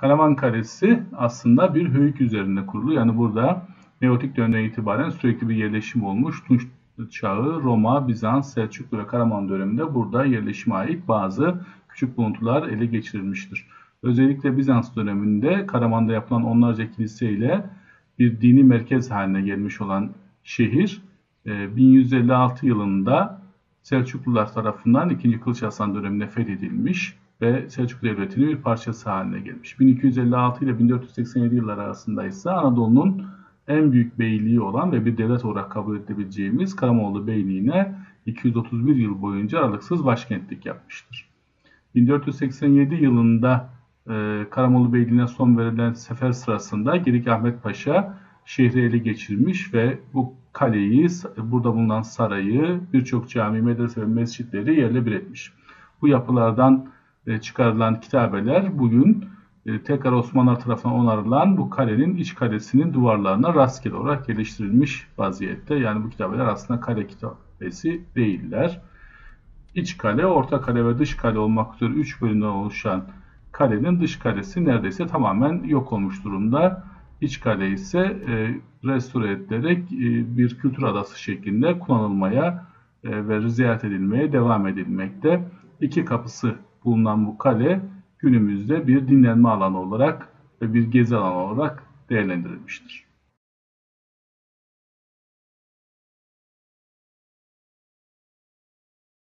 Karaman Kalesi aslında bir höyük üzerinde kurulu. Yani burada Neolitik dönemden itibaren sürekli bir yerleşim olmuş. Tunç Çağı, Roma, Bizans, Selçuklu ve Karaman döneminde burada yerleşime ait bazı küçük buluntular ele geçirilmiştir. Özellikle Bizans döneminde Karaman'da yapılan onlarca kiliseyle bir dini merkez haline gelmiş olan şehir 1156 yılında Selçuklular tarafından 2. Kılıç Arslan döneminde fethedilmiş ve Selçuklu Devleti'nin bir parçası haline gelmiş. 1256 ile 1487 yılları arasında ise Anadolu'nun en büyük beyliği olan ve bir devlet olarak kabul edebileceğimiz Karamoğlu Beyliği'ne 231 yıl boyunca aralıksız başkentlik yapmıştır. 1487 yılında Karamoğlu Beyliği'ne son verilen sefer sırasında Girik Ahmet Paşa şehri ele geçirmiş ve bu kaleyi, burada bulunan sarayı, birçok cami, medrese ve mescitleri yerle bir etmiş. Bu yapılardan çıkarılan kitabeler bugün tekrar Osmanlılar tarafından onarılan bu kalenin iç kalesinin duvarlarına rastgele olarak yerleştirilmiş vaziyette. Yani bu kitabeler aslında kale kitabesi değiller. İç kale, orta kale ve dış kale olmak üzere 3 bölümden oluşan kalenin dış kalesi neredeyse tamamen yok olmuş durumda. İç kale ise restore edilerek bir kültür adası şeklinde kullanılmaya ve ziyaret edilmeye devam edilmekte. 2 kapısı bulunan bu kale günümüzde bir dinlenme alanı olarak ve bir gezi alanı olarak değerlendirilmiştir.